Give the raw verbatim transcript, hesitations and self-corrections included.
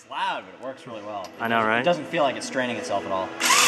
loud, but it works really well. I know, right? It doesn't feel like it's straining itself at all.